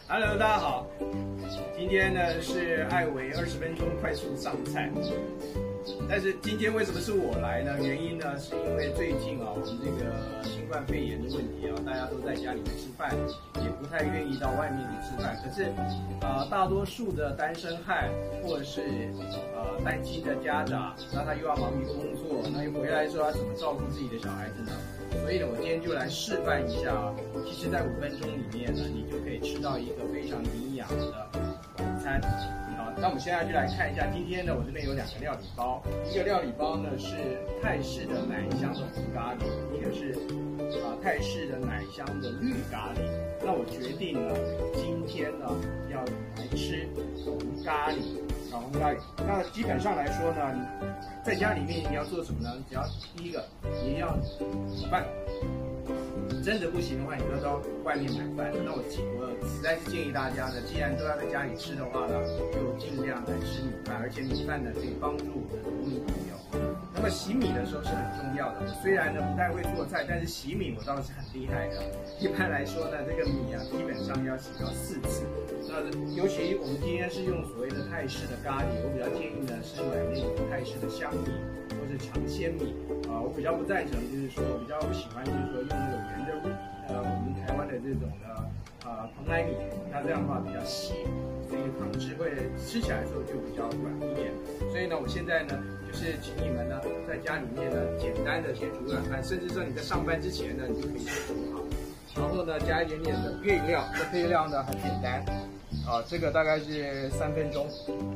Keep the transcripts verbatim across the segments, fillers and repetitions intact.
Hello， 大家好。今天呢是艾维二十分钟快速上菜。但是今天为什么是我来呢？原因呢是因为最近啊，我们这个新冠肺炎的问题啊，大家都在家里面吃饭，也不太愿意到外面去吃饭。可是，呃，大多数的单身汉或者是呃单亲的家长，那他又要忙于工作，那又回来之后要怎么照顾自己的小孩子呢？所以呢，我今天就来示范一下啊，其实在五分钟里面呢，你就可以吃到一个非常营养的晚餐。好，那我们现在就来看一下，今天呢，我这边有两个料理包，一个料理包呢是泰式的奶香的红咖喱，一个是啊、呃、泰式的奶香的绿咖喱。那我决定呢，今天呢要来吃红咖喱。小红咖喱，那基本上来说呢，在家里面你要做什么呢？只要第一个，你要煮饭。真的不行的话，你就到外面买饭。那我我实在是建议大家呢，既然都要在家里吃的话呢，就尽量来吃米饭，而且米饭呢可以帮助我们的国民朋友。那么洗米的时候是很重要的。我虽然呢不太会做菜，但是洗米我倒是很厉害的。一般来说呢，这个米啊基本上要洗到四次。那尤其我们今天是用所谓的泰式的咖喱，我比较建议呢是买那种泰式的香米或是长鲜米啊、呃。我比较不赞成，就是说我比较不喜欢，就是说用那个圆的呃我们台湾的这种的呃蓬莱米，那这样的话比较稀，这个汤汁会吃起来的时候就比较软一点。所以呢，我现在呢就是请你们呢在家里面呢简单的先煮软饭，甚至说你在上班之前呢你就可以先煮好，然后呢加一点点的配料，这配料呢很简单。啊，这个大概是三分钟，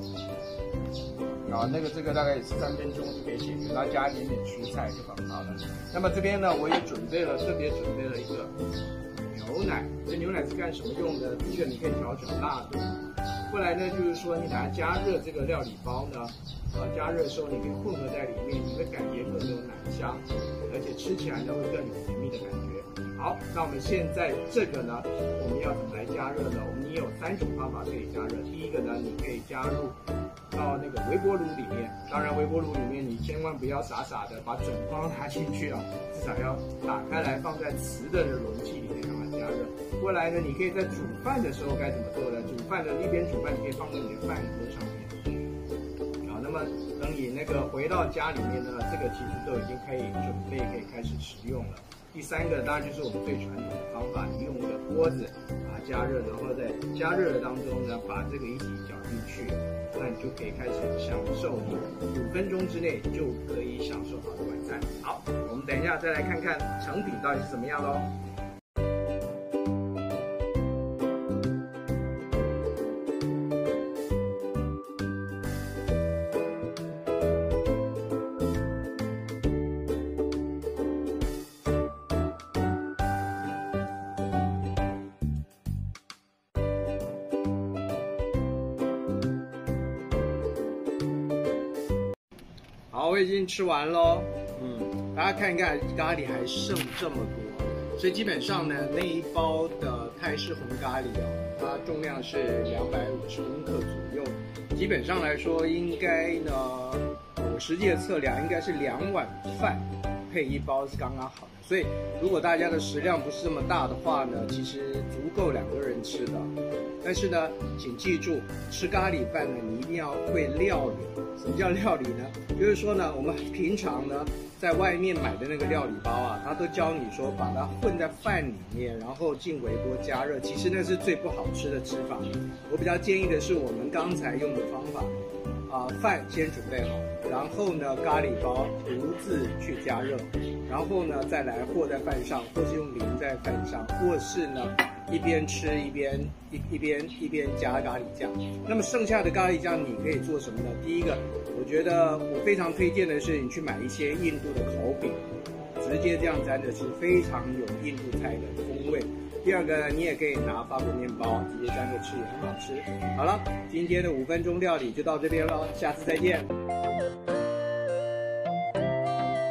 啊，那个这个大概也是三分钟就可以解决，然后加一点点蔬菜就很好了。那么这边呢，我也准备了，特别准备了一个牛奶。这牛奶是干什么用的？第一个你可以调整辣度，后来呢就是说你把它加热这个料理包呢，啊，加热的时候你可以混合在里面，你会感觉更有奶香，而且吃起来呢会更有甜蜜的感觉。好，那我们现在这个呢，我们要怎么来加热呢？我们也有三种方法可以加热。第一个呢，你可以加入到那个微波炉里面，当然微波炉里面你千万不要傻傻的把整包拿进去啊，至少要打开来放在瓷的容器里面让它加热。过来呢，你可以在煮饭的时候该怎么做呢？煮饭的一边煮饭，你可以放在你的饭桌上面。好，那么等你那个回到家里面呢，这个其实都已经可以准备可以开始食用了。第三个当然就是我们最传统的方法，你用一个锅子把它加热，然后在加热的当中呢，把这个一起搅进去，那你就可以开始享受你五分钟之内就可以享受好的晚餐。好，我们等一下再来看看成品到底是怎么样咯。好，我已经吃完咯。嗯，大家看一看，咖喱还剩这么多，所以基本上呢，那一包的泰式红咖喱哦，它重量是两百五十公克左右。基本上来说，应该呢，我实际的测量应该是两碗饭配一包是刚刚好的。所以，如果大家的食量不是这么大的话呢，其实足够两个人吃的。但是呢，请记住，吃咖喱饭呢，你一定要会料理。什么叫料理呢？就是说呢，我们平常呢，在外面买的那个料理包啊，它都教你说把它混在饭里面，然后进微波加热。其实那是最不好吃的吃法。我比较建议的是我们刚才用的方法，啊、呃，饭先准备好，然后呢，咖喱包独自去加热，然后呢，再来和在饭上，或是用淋在饭上，或是呢。一边吃一边一一边一边加咖喱酱。那么剩下的咖喱酱你可以做什么呢？第一个，我觉得我非常推荐的是你去买一些印度的烤饼，直接这样沾着吃，非常有印度菜的风味。第二个呢，你也可以拿法国面包直接沾着吃，也很好吃。好了，今天的五分钟料理就到这边了，下次再见。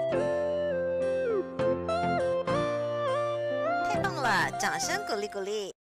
太棒了，掌声鼓励鼓励。